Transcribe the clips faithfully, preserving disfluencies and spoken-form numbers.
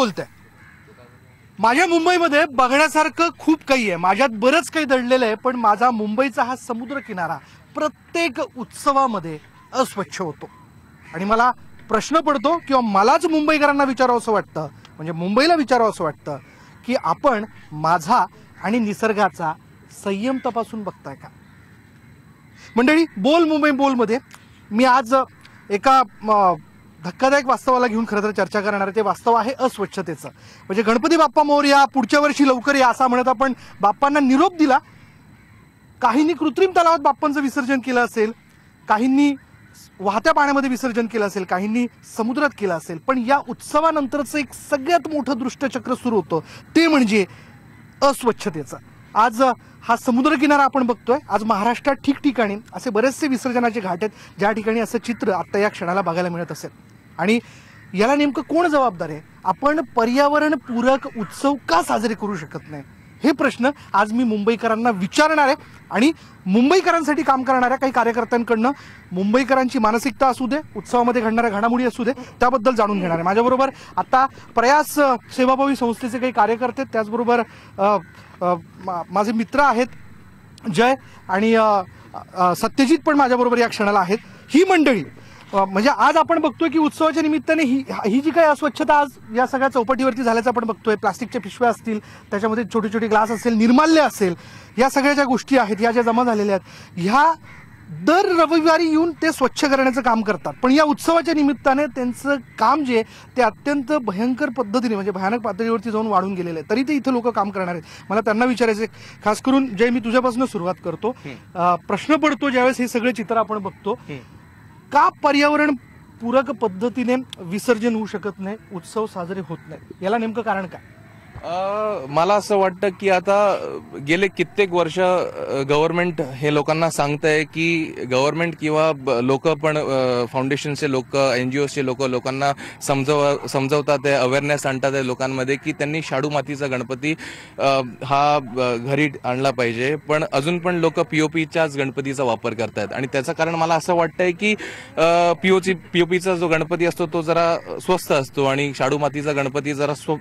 बोलतोय. माझ्या मुंबईमध्ये बघण्यासारखं खूप काही आहे, माझ्यात बरंच काही दडलेलं आहे, पण माझा मुंबईचा हा समुद्र किनारा प्रत्येक उत्सवामध्ये अस्वच्छ होतो. आणि मला प्रश्न पडतो किंवा मलाच मुंबईकरांना विचारावंसं वाटतं, म्हणजे मुंबईला विचारावंसं वाटतं की आपण माझा आणि निसर्गाचा संयम तपासून बघताय का. मंडळी, बोल मुंबई बोलमध्ये मी आज एका धक्कादायक वास्तवाला घेऊन खरं तर चर्चा करणार आहे. ते वास्तव आहे अस्वच्छतेचं. म्हणजे गणपती बाप्पा मोरया, पुढच्या वर्षी लवकर या असं म्हणत आपण बाप्पांना निरोप दिला. काहींनी कृत्रिम तलावात बाप्पांचं विसर्जन केलं असेल, काहींनी वाहत्या पाण्यामध्ये विसर्जन केलं असेल, काहींनी समुद्रात केलं असेल, पण या उत्सवानंतरचं एक सगळ्यात मोठं दृष्टचक्र सुरू होतं, ते म्हणजे अस्वच्छतेचं. आज हा समुद्र किनारा आपण बघतोय. आज महाराष्ट्रात ठिकठिकाणी असे बरेचसे विसर्जनाचे घाट आहेत ज्या ठिकाणी असं चित्र आता या क्षणाला बघायला मिळत असेल. आणि याला नेमकं कोण जबाबदार आहे. आपण पर्यावरणपूरक उत्सव का साजरे करू शकत नाही, हे प्रश्न आज मी मुंबईकरांना विचारणार आहे. आणि मुंबईकरांसाठी काम करणाऱ्या काही कार्यकर्त्यांकडनं मुंबईकरांची मानसिकता असू दे, उत्सवामध्ये घडणाऱ्या घडामोडी असू दे, त्याबद्दल जाणून घेणार आहे. माझ्याबरोबर आता प्रयास सेवाभावी संस्थेचे काही कार्यकर्ते, त्याचबरोबर माझे मित्र आहेत जय आणि सत्यजित पण माझ्याबरोबर या क्षणाला आहेत. ही मंडळी म्हणजे आज आपण बघतोय की उत्सवाच्या निमित्ताने ही ही जी काही अस्वच्छता आज या सगळ्या चौपटीवरती झाल्याचं आपण बघतोय. प्लास्टिकच्या पिशव्या असतील, त्याच्यामध्ये छोटे छोटे ग्लास असेल, निर्माल्य असेल, या सगळ्या ज्या गोष्टी आहेत या ज्या जमा झालेल्या आहेत, ह्या दर रविवारी येऊन ते स्वच्छ करण्याचं काम करतात. पण या उत्सवाच्या निमित्ताने त्यांचं काम जे ते अत्यंत भयंकर पद्धतीने म्हणजे भयानक पातळीवरती जाऊन वाढून गेलेलं आहे. तरी ते इथं लोक काम करणार आहेत. मला त्यांना विचारायचं आहे, खास करून जय, मी तुझ्यापासून सुरुवात करतो. प्रश्न पडतो ज्यावेळेस हे सगळे चित्र आपण बघतो, का पर्यावरण पूरक पद्धतीने विसर्जन होऊ शकत नाही, उत्सव साजरे होत नाही, याला नेमकं कारण काय. मला असं वाटतं की आता गेले कित्येक वर्ष गव्हर्नमेंट हे लोकांना सांगतंय की गव्हर्नमेंट किंवा लोक पण फाउंडेशनचे लोक, एनजीओचे लोक लोकांना समजव समजवतात आहे, अवेअरनेस आणतात आहे लोकांमध्ये की त्यांनी शाडू मातीचा गणपती हा घरी आणला पाहिजे. पण अजून पण लोक पीओपीच्याच गणपतीचा वापर करतात. आणि त्याचं कारण मला असं वाटतंय की पीओची पीओपीचा जो गणपती असतो तो जरा स्वस्त असतो आणि शाडू मातीचा गणपती जरा स्व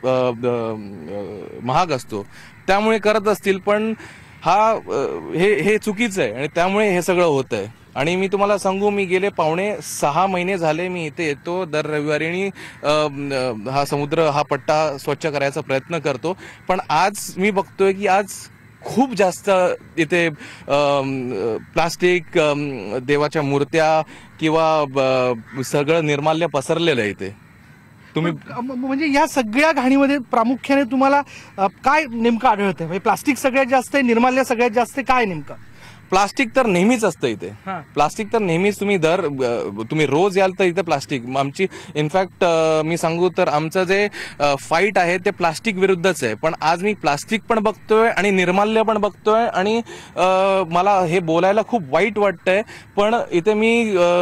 महाग असतो, त्यामुळे करत असतील. पण हा हे हे चुकीचं आहे आणि त्यामुळे हे सगळं होत आहे. आणि मी तुम्हाला सांगू, मी गेले पावणे सहा महिने झाले मी इथे येतो दर रविवारी आणि हा समुद्र हा पट्टा स्वच्छ करायचा प्रयत्न करतो. पण आज मी बघतोय की आज खूप जास्त इथे प्लास्टिक, देवाच्या मूर्त्या किंवा सगळं निर्माल्य पसरलेलं आहे इथे. तुम्ही म्हणजे या सगळ्या घाणीमध्ये प्रामुख्याने तुम्हाला काय नेमकं आढळतंय. म्हणजे प्लास्टिक सगळ्यात जास्त आहे, निर्माल्य सगळ्यात जास्त आहे, काय नेमकं. प्लास्टिक तर नेहमीच असतं इथे. प्लास्टिक तर नेहमीच, तुम्ही दर तुम्ही रोज याल तर इथे प्लास्टिक. आमची इनफॅक्ट मी सांगू तर आमचं जे फाईट आहे ते प्लास्टिक विरुद्धच आहे. पण आज मी प्लास्टिक पण बघतोय आणि निर्माल्य पण बघतोय आणि मला हे बोलायला खूप वाईट वाटतंय, पण इथे मी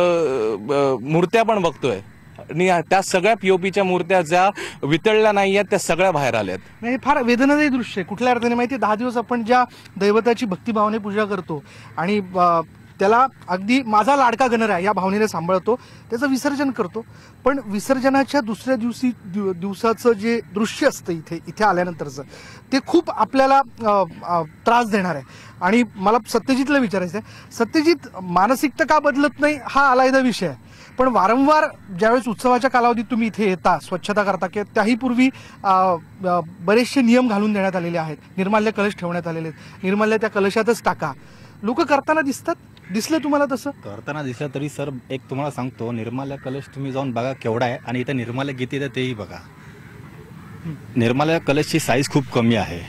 मूर्त्या पण बघतोय आणि त्या सगळ्या पीओपीच्या मूर्त्या ज्या वितळल्या नाही आहेत त्या सगळ्या बाहेर आल्यात. हे फार वेदनादायी दृश्य आहे. कुठल्या अर्थाने माहिती, दहा दिवस आपण ज्या दैवताची भक्तिभावाने पूजा करतो आणि त्याला अगदी माझा लाडका गणराय या भावनेने सांभाळतो, त्याचं विसर्जन करतो. पण विसर्जनाच्या दुसऱ्या दिवशी दिव दिवसाचं जे दृश्य असतं इथे इथे आल्यानंतरचं ते खूप आपल्याला त्रास देणार आहे. आणि मला सत्यजितला विचारायचं आहे, सत्यजित, मानसिकता का बदलत नाही हा आलायदा विषय आहे, पण वारंवार ज्यावेळेस उत्सवाच्या कालावधीत तुम्ही इथे येता, स्वच्छता करता, की त्याही पूर्वी बरेचसे नियम घालून देण्यात आलेले आहेत. निर्माल्य कलश ठेवण्यात आलेले आहेत, निर्माल्य त्या कलशातच टाका. लोक करताना दिसतात, दिसलं तुम्हाला तसं करताना दिसलं तरी सर एक तुम्हाला सांगतो, निर्माल्य कलश तुम्ही जाऊन बघा केवढा आहे आणि इथे निर्माल्य किती आहे तेही बघा. निर्माल्य कलशची साईज खूप कमी आहे.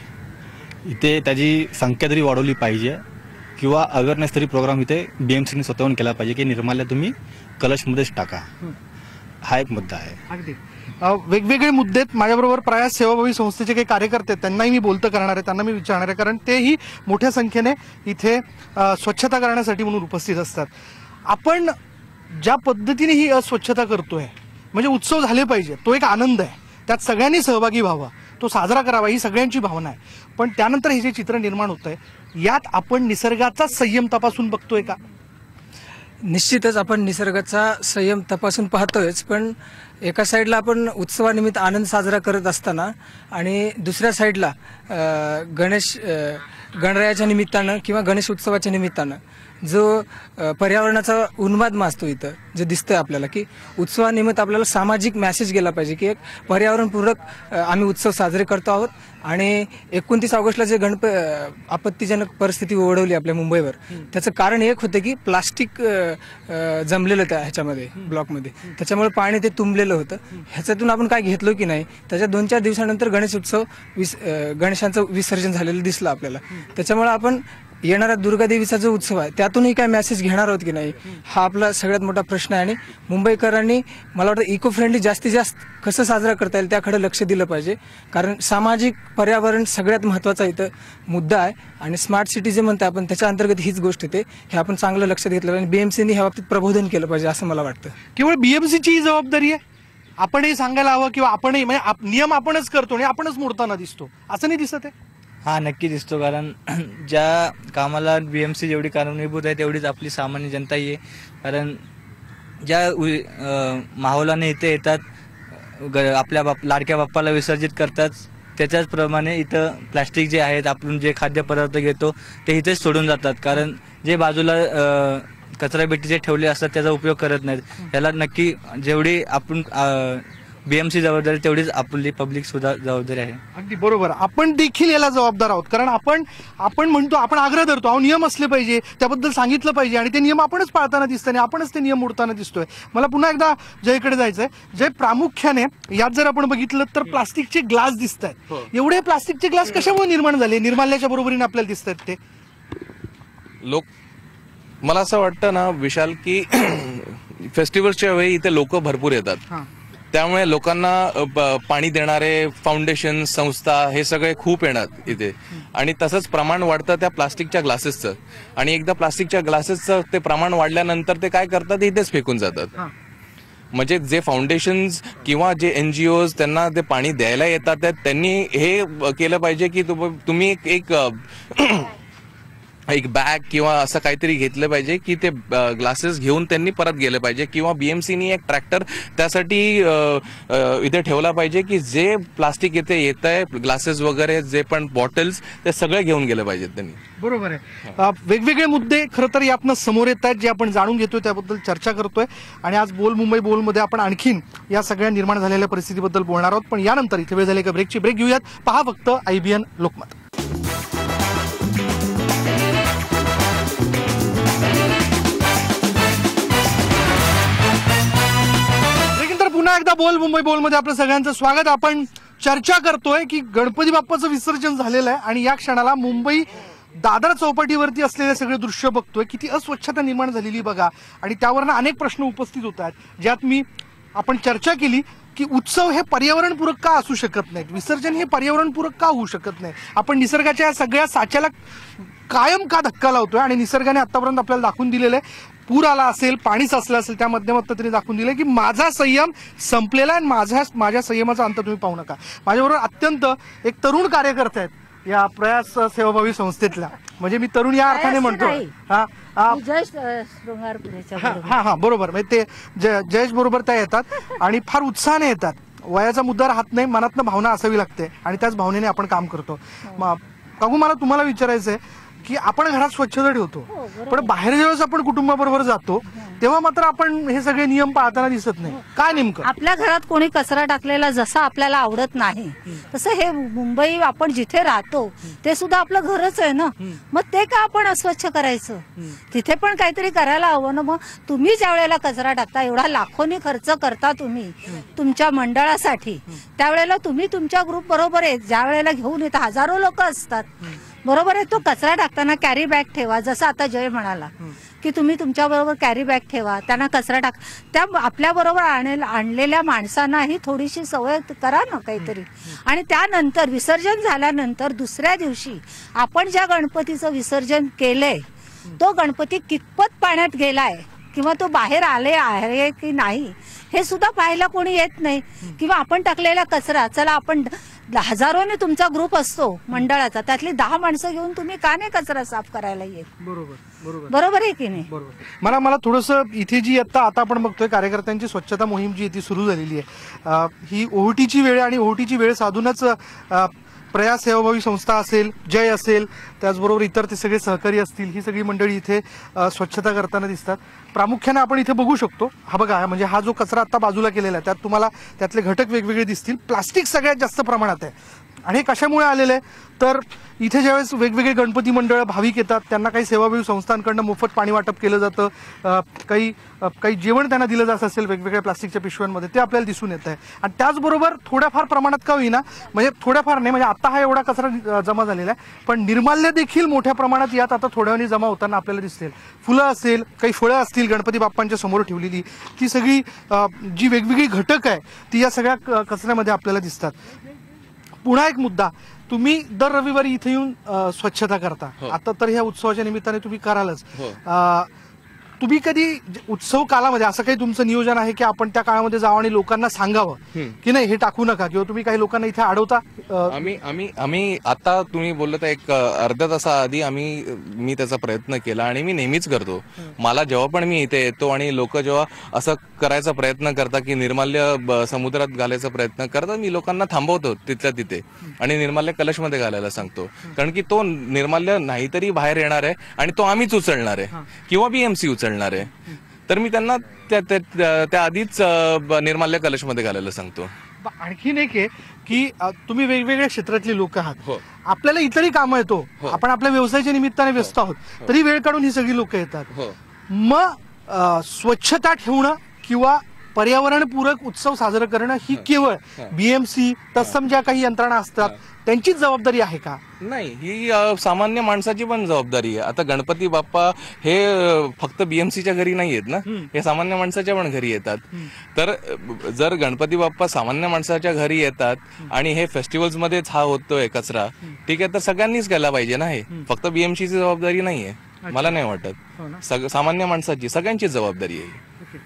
इथे त्याची संख्या तरी वाढवली पाहिजे किंवा अवेअरनेस तरी प्रोग्राम इथे बीएमसीने स्वतःहून केला पाहिजे की निर्माल्य तुम्ही कलशमध्येच टाका. हा एक मुद्दा आहे. अगदी वेगवेगळे मुद्दे आहेत. माझ्याबरोबर प्रयास सेवाभावी संस्थेचे काही कार्यकर्ते आहेत, त्यांनाही मी बोलतं करणार आहे, त्यांना मी विचारणार आहे, कारण तेही मोठ्या संख्येने इथे स्वच्छता करण्यासाठी म्हणून उपस्थित असतात. आपण ज्या पद्धतीने ही अस्वच्छता करतोय, म्हणजे उत्सव झाले पाहिजे, तो एक आनंद आहे, त्यात सगळ्यांनी सहभागी व्हावं, तो साजरा करावा, ही सगळ्यांची भावना आहे. पण त्यानंतर हे जे चित्र निर्माण होतंय यात आपण निसर्गाचा संयम तपासून बघतोय का. निश्चितच आपण निसर्गाचा संयम तपासून पाहतोयच, पण एका साईडला आपण उत्सवानिमित्त आनंद साजरा करत असताना आणि दुसऱ्या साईडला अ, गणेश अ, गणरायाच्या निमित्तानं किंवा गणेश उत्सवाच्या निमित्तानं जो अ, पर्यावरणाचा उन्माद माजतो इथं जे दिसतंय आपल्याला की उत्सवानिमित्त आपल्याला सामाजिक मेसेज गेला पाहिजे की एक पर्यावरणपूरक अ, आम्ही उत्सव साजरे करतो आहोत आणि एकोणतीस ऑगस्टला जे गणप अ, आपत्तीजनक परिस्थिती ओढवली आपल्या मुंबईवर त्याचं कारण एक होतं की प्लास्टिक अ, अ, जमलेलं त्या ह्याच्यामध्ये ब्लॉकमध्ये त्याच्यामुळे पाणी ते तुंबलेलं होतं ह्याच्यातून आपण काय घेतलो की नाही त्याच्या दोन चार दिवसानंतर गणेश उत्सव विस अ, गणेशांचं विसर्जन झालेलं दिसलं आपल्याला त्याच्यामुळे आपण येणारा दुर्गादेवीचा जो उत्सव आहे त्यातूनही काय मेसेज घेणार आहोत की नाही हा आपला सगळ्यात मोठा प्रश्न आहे आणि मुंबईकरांनी मला वाटतं इको फ्रेंडली जास्तीत जास्त कसं साजरा करता येईल त्याकडे लक्ष दिलं पाहिजे कारण सामाजिक पर्यावरण सगळ्यात महत्त्वाचा इथं मुद्दा आहे आणि स्मार्ट सिटी जे म्हणतो आपण त्याच्या अंतर्गत हीच गोष्ट येते हे आपण चांगलं लक्षात घेतलं आणि बीएमसीने ह्या बाबतीत प्रबोधन केलं पाहिजे असं मला वाटतं. केवळ बीएमसीची ही जबाबदारी आहे आपणही सांगायला हवं किंवा आपणही म्हणजे आप- नियम आपणच करतो आणि आपणच मोडताना दिसतो असं नाही दिसत आहे. हा नक्की दिसतो कारण ज्या कामाला बी एम सी जेवढी कारणीभूत आहे तेवढीच आपली सामान्य जनताही आहे कारण ज्या उ- अं, माहोलाने इथे येतात ग- आपल्या बाप लाडक्या बाप्पाला विसर्जित करतात त्याच्याचप्रमाणे इथं प्लॅस्टिक जे आहेत आपण जे खाद्यपदार्थ घेतो ते इथेच सोडून जातात कारण जे बाजूला अं, कचरापेटी जे ठेवले असतात त्याचा उपयोग करत नाहीत याला नक्की जेवढी आपण बीएमसी जबाबदारी तेवढीच आपली पब्लिक सुद्धा जबाबदारी आहे. अगदी बरोबर आपण देखील याला जबाबदार आहोत कारण आपण आपण म्हणतो आपण आग्रह धरतो अहो नियम असले पाहिजे त्याबद्दल सांगितलं पाहिजे आणि ते नियम आपणच पाळताना दिसतंय आणि आपणच ते नियम मोडताना दिसतोय. मला पुन्हा एकदा जयकडे जायचंय. जय प्रामुख्याने यात जर आपण बघितलं तर प्लास्टिकचे ग्लास दिसत आहेत एवढे प्लास्टिकचे ग्लास कशामुळे निर्माण झाले निर्माल्याच्या बरोबरीने आपल्याला दिसत आहेत ते लोक मला असं वाटतं ना विशाल की फेस्टिवल्सच्या वेळी इथे लोक भरपूर येतात त्यामुळे लोकांना अ, प- पाणी देणारे फाउंडेशन संस्था हे सगळे खूप येणार इथे आणि तसंच प्रमाण वाढतं त्या प्लास्टिकच्या ग्लासेसचं आणि एकदा प्लास्टिकच्या ग्लासेसचं ते प्रमाण वाढल्यानंतर ते काय करतात इथेच फेकून जातात. म्हणजे जे फाउंडेशन्स किंवा जे एनजीओज त्यांना ते पाणी द्यायला येतात त्या- त्यांनी हे केलं पाहिजे की तुम- तुम्ही एक- एक अ, एक बॅग किंवा असं काहीतरी घेतलं पाहिजे की ते ग्लासेस घेऊन त्यांनी परत गेले पाहिजे किंवा बीएमसीनी एक ट्रॅक्टर त्यासाठी अ, अ, इथे ठेवला पाहिजे की जे प्लास्टिक इथे येत आहे ग्लासेस वगैरे जे पण बॉटल्स ते सगळे घेऊन गेले पाहिजेत त्यांनी. बरोबर आहे. अ, वेगवेगळे मुद्दे खरं तर यातनं समोर येत आहेत जे आपण जाणून घेतोय त्याबद्दल चर्चा करतोय आणि आज बोल मुंबई बोलमध्ये आपण आणखीन या सगळ्या निर्माण झालेल्या परिस्थितीबद्दल बोलणार आहोत पण यानंतर इथे वेळ झाली का ब्रेकची ब्रेक घेऊयात. पहा फक्त आयबीएन लोकमत. पुन्हा एकदा बोल मुंबई बोलमध्ये आपलं सगळ्यांचं स्वागत. आपण चर्चा करतोय की गणपती बाप्पाचं विसर्जन झालेलं आहे आणि या क्षणाला मुंबई दादर चौपाटीवरती असलेले सगळे दृश्य बघतोय किती अस्वच्छता निर्माण झालेली बघा आणि त्यावरनं अनेक प्रश्न उपस्थित होत आहेत ज्यात मी आपण चर्चा केली की उत्सव हे पर्यावरणपूरक का असू शकत नाहीत विसर्जन हे पर्यावरणपूरक का होऊ शकत नाही. आपण निसर्गाच्या या सगळ्या साच्याला कायम का धक्का लावतोय आणि निसर्गाने आतापर्यंत आपल्याला दाखवून दिलेलं आहे पूर आला असेल पाणी साचलं असेल त्या माध्यमातून त्यांनी दाखवून दिलं की माझा संयम संपलेला आहे माझ्या माझ्या संयमाचा अंत तुम्ही पाहू नका. माझ्याबरोबर अत्यंत एक तरुण कार्यकर्ते आहेत या प्रयास सेवाभावी संस्थेतल्या म्हणजे मी तरुण या अर्थाने म्हणतो हा हा हा हा बरोबर म्हणजे ते जय जयेश बरोबर त्या येतात आणि फार उत्साहाने येतात. वयाचा मुद्दा राहत नाही मनातनं भावना असावी लागते आणि त्याच भावनेने आपण काम करतो. काकू मला तुम्हाला विचारायचंय की आपण घरात स्वच्छता ठेवतो पण बाहेर जेव्हा आपण कुटुंबाबरोबर जातो तेव्हा मात्र आपण हे सगळे नियम पाळताना दिसत नाही. काय नेमकं आपल्या घरात कोणी कचरा टाकलेला जसा आपल्याला आवडत नाही तसं हे मुंबई आपण जिथे राहतो ते सुद्धा आपलं घरच आहे ना मग ते का आपण अस्वच्छ करायचं तिथे पण काहीतरी करायला हवं ना. मग तुम्ही ज्या वेळेला कचरा टाकता एवढा लाखोनी खर्च करता तुम्ही तुमच्या मंडळासाठी त्यावेळेला तुम्ही तुमच्या ग्रुप बरोबर आहे ज्या वेळेला घेऊन येता हजारो लोक असतात बरोबर आहे. तो कचरा टाकताना कॅरी बॅग ठेवा जसं आता जय म्हणाला की तुम्ही तुमच्या बरोबर कॅरी बॅग ठेवा त्यांना कचरा टाक त्या आपल्या बरोबर आणलेल्या माणसांनाही थोडीशी सवय करा ना काहीतरी. आणि त्यानंतर विसर्जन झाल्यानंतर दुसऱ्या दिवशी आपण ज्या गणपतीचं विसर्जन केलंय तो गणपती कितपत पाण्यात गेलाय किंवा तो बाहेर आले आहे की नाही हे सुद्धा पाहायला कोणी येत नाही. किंवा आपण टाकलेला कचरा चला आपण हजारोने तुमचा ग्रुप असतो मंडळाचा, त्यातली दहा माणसं घेऊन तुम्ही का नाही कचरा साफ करायला येत? बरोबर बरोबर बरोबर आहे की नाही? बरोबर. मला मला थोडंसं इथे जी आता आता आपण बघतोय कार्यकर्त्यांची स्वच्छता मोहीम जी आहे ती सुरू झालेली आहे. अ, ही ओहोटीची वेळ आणि ओहोटीची वेळ साधूनच अ, प्रयास सेवाभावी संस्था असेल, जय असेल, त्याचबरोबर इतर ते सगळे सहकारी असतील, ही सगळी मंडळी इथे अ, स्वच्छता करताना दिसतात. प्रामुख्याने आपण इथे बघू शकतो, हा बघा म्हणजे हा जो कचरा आता बाजूला केलेला आहे त्यात तुम्हाला त्यातले घटक वेगवेगळे दिसतील. प्लास्टिक सगळ्यात जास्त प्रमाणात आहे आणि हे कशामुळे आलेलं आहे तर इथे ज्यावेळेस वेगवेगळे गणपती मंडळ भाविक येतात त्यांना काही सेवाभावी संस्थांकडनं मोफत पाणी वाटप केलं जातं, अ, काही अ, काही जेवण त्यांना दिलं जात असेल वेगवेगळ्या प्लास्टिकच्या पिशव्यांमध्ये, ते आपल्याला दिसून येत आहे. आणि त्याचबरोबर थोड्याफार प्रमाणात का होईना, म्हणजे थोड्याफार नाही, म्हणजे आता हा एवढा कचरा अ, जमा झालेला आहे, पण निर्माल्य देखील मोठ्या प्रमाणात यात आता थोड्या वेळाने जमा होताना आपल्याला दिसतील. फुलं असेल, काही फळं असतील गणपती बाप्पांच्या समोर ठेवलेली, ती सगळी अ, जी वेगवेगळी घटक आहे ती या सगळ्या क- कचऱ्यामध्ये आपल्याला दिसतात. पुन्हा एक मुद्दा, तुम्ही दर रविवारी इथे येऊन अ, स्वच्छता करता. आता तर ह्या उत्सवाच्या निमित्ताने तुम्ही करालच. अ, तुम्ही कधी ज- उत्सव कालामध्ये असं काही तुमचं नियोजन आहे की आपण त्या काळामध्ये जावं आणि लोकांना सांगावं की नाही हे टाकू नका, किंवा तुम्ही काही लोकांना इथे अडवता? अ, आम्ही आम्ही आम्ही आता तुम्ही बोललं तर एक अ, अर्ध्या तासाआधी आम्ही मी त्याचा प्रयत्न केला आणि मी नेहमीच करतो. मला जेव्हा पण मी इथे येतो आणि लोक जेव्हा असं करायचा प्रयत्न करतात की निर्माल्य ब- समुद्रात घालायचा प्रयत्न करतात, मी लोकांना थांबवतो तिथल्या तिथे आणि निर्माल्य कलशमध्ये घालायला सांगतो. कारण की तो निर्माल्य नाहीतरी बाहेर येणार आहे आणि तो आम्हीच उचलणार आहे किंवा बीएमसी उचलणार आहे. तर मी त्यांना त्या त्या- त्या आधीच अ, ब- निर्माल्य कलशमध्ये घालायला सांगतो. आणखीन एक आहे की अ, तुम्ही वेगवेगळ्या क्षेत्रातली लोक आहात, हो. आपल्याला इतरही कामं येतो, आपण आपल्या व्यवसायाच्या निमित्ताने व्यस्त आहोत, तरी वेळ काढून ही सगळी लोक येतात. हो. मग अ, स्वच्छता ठेवणं किंवा पर्यावरणपूरक उत्सव साजरं करणं ही केवळ बीएमसी तत्सम ज्या काही यंत्रणा असतात त्यांचीच जबाबदारी आहे का? नाही, ही अ, सामान्य माणसाची पण जबाबदारी आहे. आता गणपती बाप्पा हे अ, फक्त बीएमसीच्या घरी नाही येत ना, हे सामान्य माणसाच्या पण घरी येतात. तर अ, जर गणपती बाप्पा सामान्य माणसाच्या घरी येतात आणि हे फेस्टिवल्स मध्येच हा होतोय कचरा, ठीक आहे, तर सगळ्यांनीच केला पाहिजे ना. हे फक्त बीएमसीची जबाबदारी नाहीये, मला नाही वाटत. सग- सामान्य माणसाची सगळ्यांचीच जबाबदारी आहे.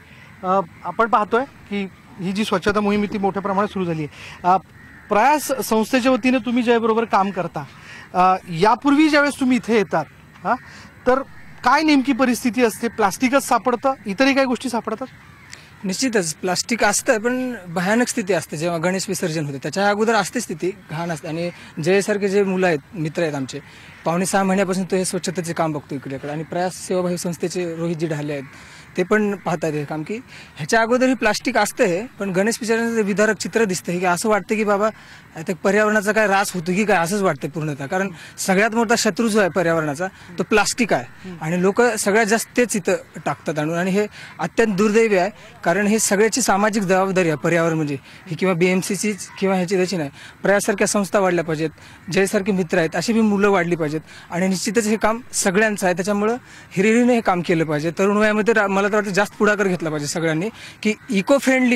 अ, आपण पाहतोय की ही जी स्वच्छता मोहीम आहे ती मोठ्या प्रमाणात सुरू झाली आहे. अ, प्रयास संस्थेच्या वतीने तुम्ही ज्याबरोबर काम करता, अ, यापूर्वी ज्यावेळेस तुम्ही इथे येतात हा तर काय नेमकी परिस्थिती असते? प्लास्टिकच सापडतं, इतरही काही गोष्टी सापडतात? निश्चितच प्लास्टिक असतं, पण भयानक स्थिती असते जेव्हा गणेश विसर्जन होते. त्याच्या अगोदर असते स्थिती घाण असते. आणि जयसारखे जे मुलं आहेत, मित्र आहेत आमचे, पावणे सहा महिन्यापासून तो हे स्वच्छतेचे काम बघतो इकडेकडे. आणि प्रयास सेवाभावी संस्थेचे रोहितजी ढाले आहेत, ते पण पाहतात हे काम, की ह्याच्या अगोदर ही प्लास्टिक असतं हे, पण गणेश विसर्जनाचं विदारक चित्र दिसतं की असं वाटतं की बाबा आता पर्यावरणाचा काय ऱ्हास होतो की काय, असंच वाटतं पूर्णतः. कारण सगळ्यात मोठा शत्रू जो आहे पर्यावरणाचा तो प्लास्टिक आहे आणि लोक सगळ्यात जास्त तेच इथं टाकतात आणून. आणि हे अत्यंत दुर्दैवी आहे, कारण हे सगळ्याची सामाजिक जबाबदारी आहे पर्यावरण म्हणजे ही, किंवा बीएमसीची किंवा ह्याची त्याची नाही. प्रयासारख्या संस्था वाढल्या पाहिजेत, जयसारखे मित्र आहेत अशी बी मुलं वाढली पाहिजेत. आणि निश्चितच हे काम सगळ्यांचं आहे, त्याच्यामुळं हिरिरीने हे काम केलं पाहिजे. तरुण वयामध्ये रा- मला तर वाटतं जास्त पुढाकार घेतला पाहिजे सगळ्यांनी, की इको फ्रेंडली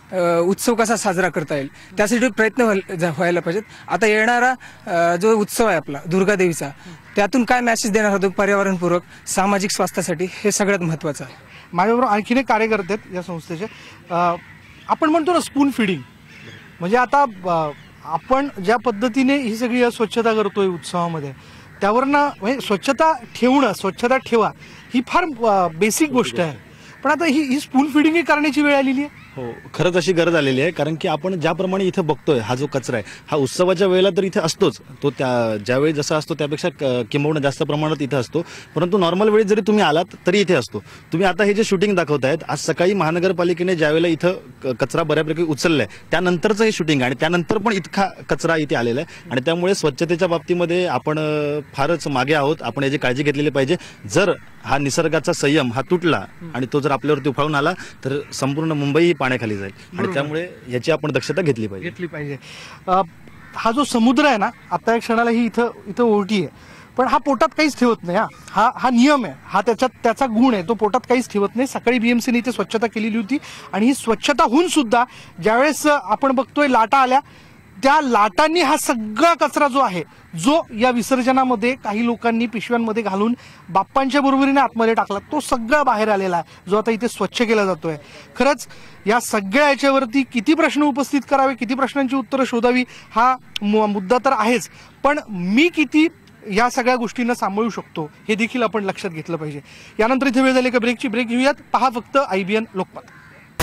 उत्सव कसा साजरा करता येईल त्यासाठी प्रयत्न व्हायला जा- व्हायला पाहिजेत. आता येणारा अ, जो उत्सव आहे आपला दुर्गादेवीचा, त्यातून काय मेसेज देणार होतो पर्यावरणपूरक सामाजिक स्वास्थ्यासाठी, हे सगळ्यात महत्त्वाचं आहे. माझ्याबरोबर आणखीन एक कार्यकर्ते आहेत या संस्थेचे. अ, आपण म्हणतो ना स्पून फिडिंग, म्हणजे आता अ, आपण ज्या पद्धतीने ही सगळी स्वच्छता करतोय उत्सवामध्ये, त्यावरनं म्हणजे स्वच्छता ठेवणं, स्वच्छता ठेवा ही फार बेसिक गोष्ट आहे, पण आता ही ही स्पून फिडिंग करण्याची वेळ आलेली आहे. हो, खरंच अशी गरज आलेली आहे. कारण की आपण ज्याप्रमाणे इथे बघतोय हा जो कचरा आहे हा उत्सवाच्या वेळेला तर इथे असतोच, तो त्या ज्यावेळी जसा असतो त्यापेक्षा क- किंबहुना जास्त प्रमाणात इथे असतो. परंतु नॉर्मल वेळी जरी तुम्ही आलात तरी इथे असतो. तुम्ही आता हे जे शूटिंग दाखवतायत, आज सकाळी महानगरपालिकेने ज्यावेळेला इथं क- कचरा बऱ्यापैकी उचललाय त्यानंतरचं हे शूटिंग, आणि त्यानंतर पण इतका कचरा इथे आलेला आहे. आणि त्यामुळे स्वच्छतेच्या बाबतीमध्ये आपण अ, फारच मागे आहोत. आपण याची काळजी घेतलेली पाहिजे. जर हा निसर्गाचा संयम हा तुटला आणि तो जर आपल्यावरती उफाळून आला तर संपूर्ण मुंबई पाण्याखाली जाईल. आणि त्यामुळे याची आपण दक्षता घेतली पाहिजे घेतली पाहिजे. अ, हा जो समुद्र आहे ना, आता एक क्षणाला ही इथं इथं ओढी आहे, पण हा पोटात काहीच ठेवत नाही. हा हा हा नियम आहे, हा त्याच्यात त्याचा गुण आहे, तो पोटात काहीच ठेवत नाही. सकाळी बीएमसीने इथे स्वच्छता केलेली होती आणि ही स्वच्छता होऊन सुद्धा ज्यावेळेस आपण बघतोय लाटा आल्या, त्या लाटांनी हा सगळा कचरा जो आहे जो या विसर्जनामध्ये काही लोकांनी पिशव्यांमध्ये घालून बाप्पांच्या बरोबरीने आतमध्ये टाकला तो सगळा बाहेर आलेला आहे जो आता इथे स्वच्छ केला जातोय. खरंच या सगळ्या याच्यावरती किती प्रश्न उपस्थित करावे, किती प्रश्नांची उत्तरं शोधावी हा मुद्दा तर आहेच, पण मी किती या सगळ्या गोष्टींना सांभाळू शकतो हे देखील आपण लक्षात घेतलं पाहिजे. यानंतर इथे वेळ झाली का ब्रेकची. ब्रेक घेऊयात. पहा फक्त आयबीएन लोकमत.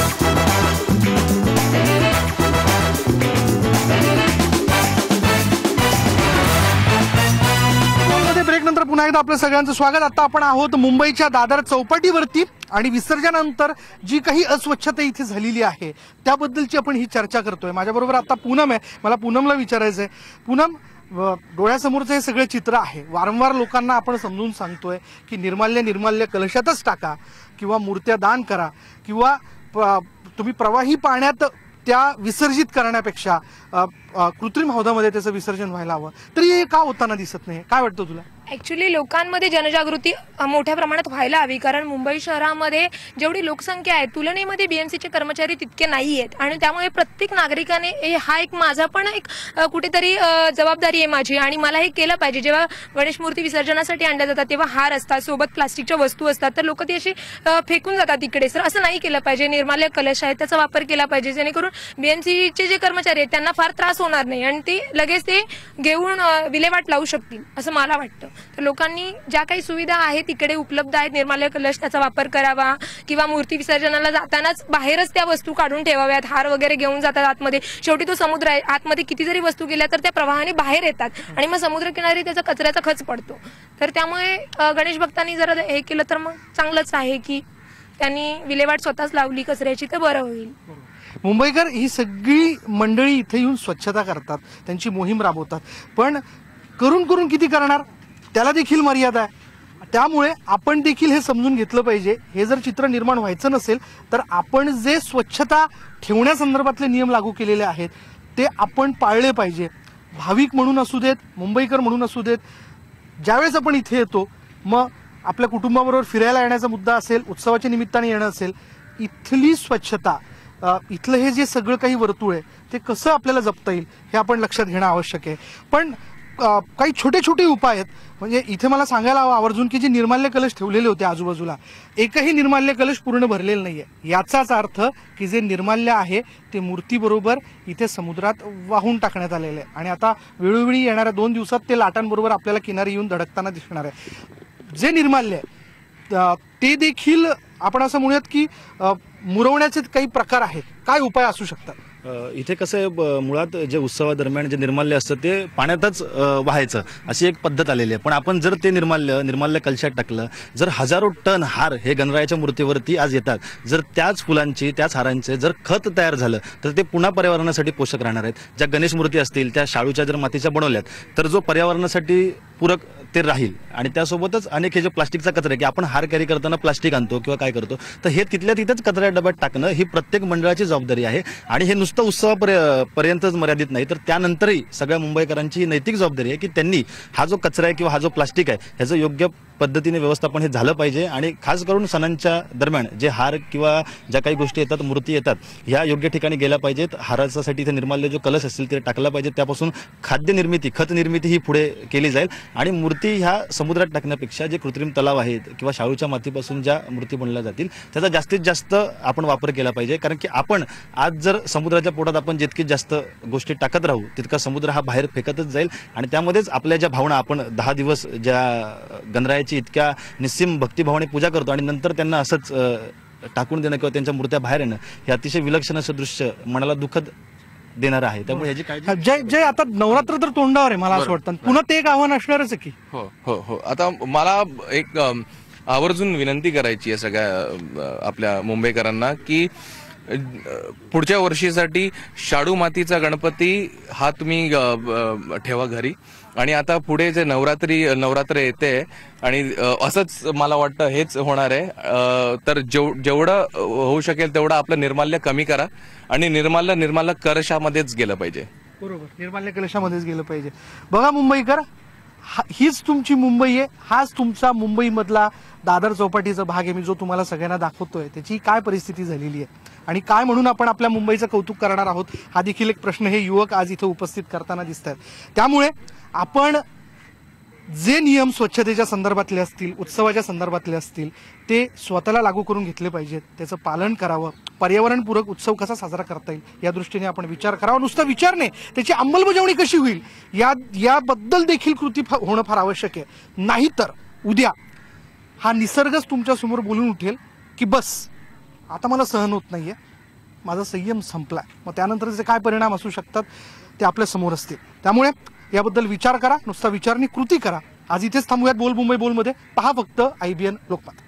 ब्रेक नंतर पुन्हा एकदा आपलं सगळ्यांचं स्वागत. आता आपण आहोत मुंबईच्या दादर चौपाटीवरती आणि विसर्जनानंतर जी काही अस्वच्छता इथे झालेली आहे त्याबद्दलची आपण ही चर्चा करतोय. माझ्याबरोबर आता पूनम आहे. मला पूनमला विचारायचं आहे, पूनम डोळ्यासमोरचं हे सगळं चित्र आहे. वारंवार लोकांना आपण समजून सांगतोय की निर्माल्य निर्माल्य कलशातच टाका किंवा मूर्त्या दान करा किंवा तुम्ही प्रवाही पाण्यात त्या विसर्जित करण्यापेक्षा कृत्रिम हौदामध्ये त्याचं विसर्जन व्हायला हवं. तरी हे का होताना दिसत नाही? काय वाटतं तुला? ऍक्च्युली लोकांमध्ये जनजागृती मोठ्या प्रमाणात व्हायला हवी, कारण मुंबई शहरामध्ये जेवढी लोकसंख्या आहे तुलनेमध्ये बीएमसीचे कर्मचारी तितके नाही आहेत आणि त्यामुळे प्रत्येक नागरिकाने हा एक माझा पण एक कुठेतरी जबाबदारी आहे माझी आणि मला हे केलं पाहिजे. जेव्हा गणेश मूर्ती विसर्जनासाठी आणल्या जातात तेव्हा हार असतात, सोबत प्लास्टिकच्या वस्तू असतात, तर लोक ती अशी फेकून जातात तिकडे. तर असं नाही केलं पाहिजे. निर्माल्य कलश आहे त्याचा वापर केला पाहिजे जेणेकरून बीएमसीचे जे कर्मचारी आहेत त्यांना फार त्रास होणार नाही आणि ते लगेच ते घेऊन विल्हेवाट लावू शकतील असं मला वाटतं. तर लोकांनी ज्या काही सुविधा आहेत तिकडे उपलब्ध आहेत, निर्माल्य कलश त्याचा वापर करावा किंवा मूर्ती विसर्जनाला जातानाच बाहेरच त्या वस्तू काढून ठेवाव्यात. हार वगैरे घेऊन जातात आतमध्ये, शेवटी तो समुद्र आहे, आतमध्ये किती जरी वस्तू गेल्या तर त्या प्रवाहाने बाहेर येतात आणि मग समुद्रकिनारी त्याचा कचऱ्याचा खच पडतो. तर त्यामुळे गणेश भक्तांनी जर हे केलं तर मग चांगलंच आहे की त्यांनी विल्हेवाट स्वतःच लावली कचऱ्याची तर बरं होईल. मुंबईकर ही सगळी मंडळी इथे येऊन स्वच्छता करतात, त्यांची मोहीम राबवतात, पण करून करून किती करणार त्याला देखील मर्यादा आहे. त्यामुळे आपण देखील हे समजून घेतलं पाहिजे. हे जर चित्र निर्माण व्हायचं नसेल तर आपण जे स्वच्छता ठेवण्यासंदर्भातले नियम लागू केलेले आहेत ते आपण पाळले पाहिजे. भाविक म्हणून असू देत, मुंबईकर म्हणून असू देत, ज्यावेळेस आपण इथे येतो मग आपल्या कुटुंबाबरोबर फिरायला येण्याचा मुद्दा असेल, उत्सवाच्या निमित्ताने येणं असेल, इथली स्वच्छता, इथलं हे जे सगळं काही वर्तुळ आहे ते कसं आपल्याला जपता येईल हे आपण लक्षात घेणं आवश्यक आहे. पण काही छोटे छोटे उपाय आहेत. म्हणजे इथे मला सांगायला हवं आवर्जून की जे निर्माल्य कलश ठेवलेले होते आजूबाजूला एकही निर्माल्य कलश पूर्ण भरलेलं नाहीये. याचाच अर्थ की जे निर्माल्य आहे ते मूर्तीबरोबर इथे समुद्रात वाहून टाकण्यात आलेलं आहे आणि आता वेळोवेळी येणाऱ्या दोन दिवसात ते लाटांबरोबर आपल्याला किनारी येऊन धडकताना दिसणार आहे. जे निर्माल्य आहे ते देखील आपण असं म्हणूयात की मुरवण्याचे काही प्रकार आहेत. काय उपाय असू शकतात? इथे कसं आहे, मुळात जे उत्सवादरम्यान जे निर्माल्य असतं ते पाण्यातच व्हायचं अशी एक पद्धत आलेली आहे. पण आपण जर ते निर्माल्य निर्माल्य कलशात टाकलं, जर हजारो टन हार हे गणरायाच्या मूर्तीवरती आज येतात, जर त्याच फुलांची त्याच हारांचे जर खत तयार झालं तर ते पुन्हा पर्यावरणासाठी पोषक राहणार आहेत. ज्या गणेश मूर्ती असतील त्या शाडूच्या जर मातीच्या बनवल्यात तर जो पर्यावरणासाठी पूरक ते राहील. आणि त्यासोबतच अनेक हे जे प्लास्टिकचा कचरा आहे की आपण हार कॅरी करताना प्लास्टिक आणतो किंवा काय करतो, तर हे तिथल्या तिथेच कचऱ्या डब्यात टाकणं ही प्रत्येक मंडळाची जबाबदारी आहे. आणि हे नुसतं उत्सवापर्यंतच मर्यादित नाही तर त्यानंतरही सगळ्या मुंबईकरांची नैतिक जबाबदारी आहे की त्यांनी हा जो कचरा आहे किंवा हा जो प्लास्टिक आहे ह्याचं योग्य पद्धतीने व्यवस्थापन हे झालं पाहिजे. आणि खास करून सणांच्या दरम्यान जे हार किंवा ज्या काही गोष्टी येतात, मूर्ती येतात, ह्या योग्य ठिकाणी गेल्या पाहिजेत. हारासाठी इथे निर्माल्य जो कलश असतील ते टाकला पाहिजे. त्यापासून खाद्य निर्मिती, खत निर्मिती ही पुढे केली जाईल. आणि मूर्ती ह्या समुद्रात टाकण्यापेक्षा जे कृत्रिम तलाव आहेत किंवा शाडूच्या मातीपासून ज्या मूर्ती बनल्या जातील त्याचा जास्तीत जास्त आपण वापर केला पाहिजे. कारण की आपण आज जर समुद्राच्या पोटात आपण जितकी जास्त गोष्टी टाकत राहू तितका समुद्र हा बाहेर फेकतच जाईल. आणि त्यामध्येच आपल्या ज्या भावना, आपण दहा दिवस ज्या गणरायाची इतक्या निस्सीम भक्तिभावाने पूजा करतो आणि नंतर त्यांना असंच टाकून देणं किंवा त्यांच्या मूर्त्या बाहेर येणं हे अतिशय विलक्षण असं दृश्य मनाला दुःखद देणार आहे. त्यामुळे याची काळजी. जय जय आता नवरात्र तर तोंडावर आहे मला असं वाटतं, पुन्हा ते एक आव्हान असणारच आहे की. हो हो हो आता मला एक आवर्जून विनंती करायची आहे सगळ्या आपल्या मुंबईकरांना की पुढच्या वर्षीसाठी शाडू मातीचा गणपती हा तुम्ही ठेवा घरी. आणि आता पुढे जे नवरात्री नवरात्र येते आणि असंच मला वाटतं हेच होणार आहे. तर जेव जेवढं होऊ शकेल तेवढं आपलं निर्माल्य कमी करा आणि निर्माल्य निर्माल्य कलशामध्येच गेलं पाहिजे. बरोबर, निर्माल्य कलशामध्येच गेलं पाहिजे. बघा मुंबईकर, हा- हीच तुमची मुंबई आहे, हाच तुमचा मुंबईमधला दादर चौपाटीचा भाग आहे मी जो तुम्हाला सगळ्यांना दाखवतोय. त्याची काय परिस्थिती झालेली आहे आणि काय म्हणून आपण आपल्या मुंबईचं कौतुक करणार आहोत हा देखील एक प्रश्न हे युवक आज इथं उपस्थित करताना दिसत आहेत. त्यामुळे आपण जे नियम स्वच्छतेच्या संदर्भातले असतील, उत्सवाच्या संदर्भातले असतील, ते स्वतःला लागू करून घेतले पाहिजेत. त्याचं पालन करावं. पर्यावरणपूरक उत्सव कसा साजरा करता येईल या दृष्टीने आपण विचार करावा. नुसता विचार नाही, त्याची अंमलबजावणी कशी होईल या याबद्दल देखील कृती फा- होणं फार आवश्यक आहे. नाहीतर उद्या हा निसर्गच तुमच्या समोर बोलून उठेल की बस आता मला सहन होत नाहीये, माझा संयम संपलाय. मग त्यानंतरचे काय परिणाम असू शकतात ते आपल्या समोर असतील. त्यामुळे याबद्दल विचार करा, नुसता विचार नाही कृती करा. आज इथेच थांबूयात बोल मुंबई बोलमध्ये. पहा फक्त आय बी एन लोकमत.